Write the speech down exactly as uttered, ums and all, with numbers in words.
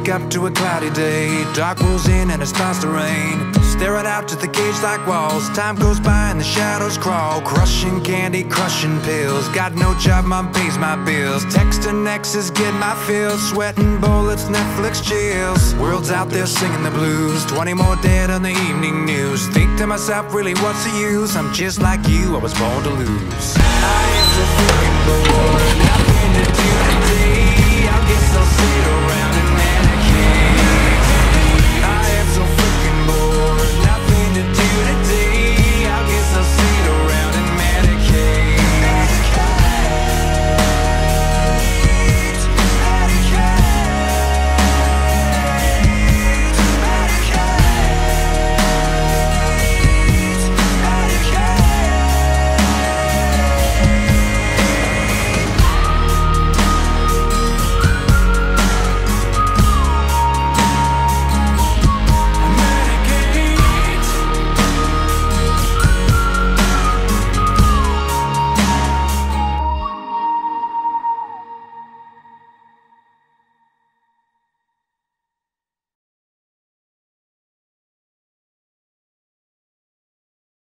Wake up to a cloudy day, dark rolls in and it starts to rain. Staring out to the cage like walls, time goes by and the shadows crawl. Crushing candy, crushing pills, got no job, mom pays my bills. Texting exes, get my fill, sweating bullets, Netflix chills. World's out there singing the blues, twenty more dead on the evening news. Think to myself, really what's the use? I'm just like you, I was born to lose. I am so fucking bored.